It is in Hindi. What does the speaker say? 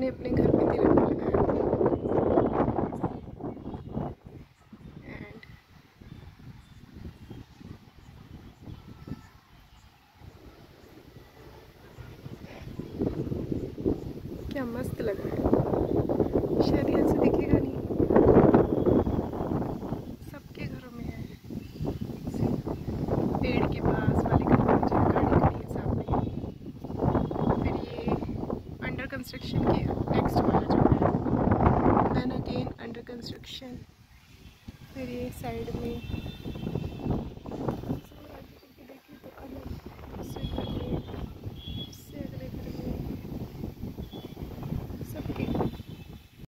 सबने अपने घर पे तिरंगा लगाया। एंड क्या मस्त लग रहा है। शायद यहाँ से दिखेगा नहीं, सबके घरों में है। पेड़ के पास वाले घर में जो गाड़ी खड़ी है सामने। फिर ये अंडर कंस्ट्रक्शन के नेक्स्ट वाला जो है, देन अगेन अंडर कंस्ट्रक्शन। फिर ये साइड में